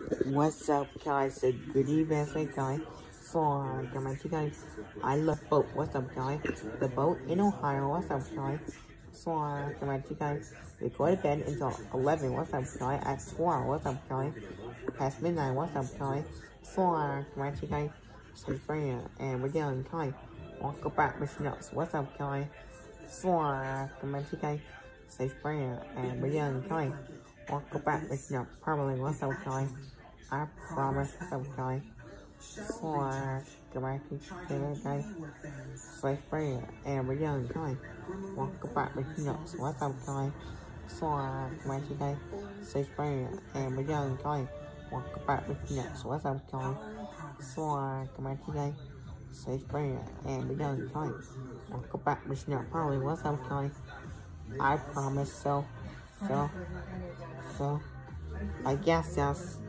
What's up, guys? Good evening, guys. For you guys, I love boat. What's up, guys? The boat in Ohio. What's up, guys? For you guys, we go to bed until 11. What's up, guys? At 12. What's up, guys? Past midnight. What's up, guys? For you guys, some friend and we're doing guys. Walk back with nuts. What's up, guys? For you guys, say friend and we're doing guys. Walk back with nuts. Probably. What's up, guys? I promise sometime for Galactic guys, Safe Prayer, and we're young guys. Walk back with nuts. What's up, guys? For Galactic guys, Safe Prayer, and we're young guys. Walk back with nuts. What's up, guys? For Galactic guys, Safe Prayer, and we're young guys. Walk back with nuts. Probably. What's up, guys? I promise so. I guess yes.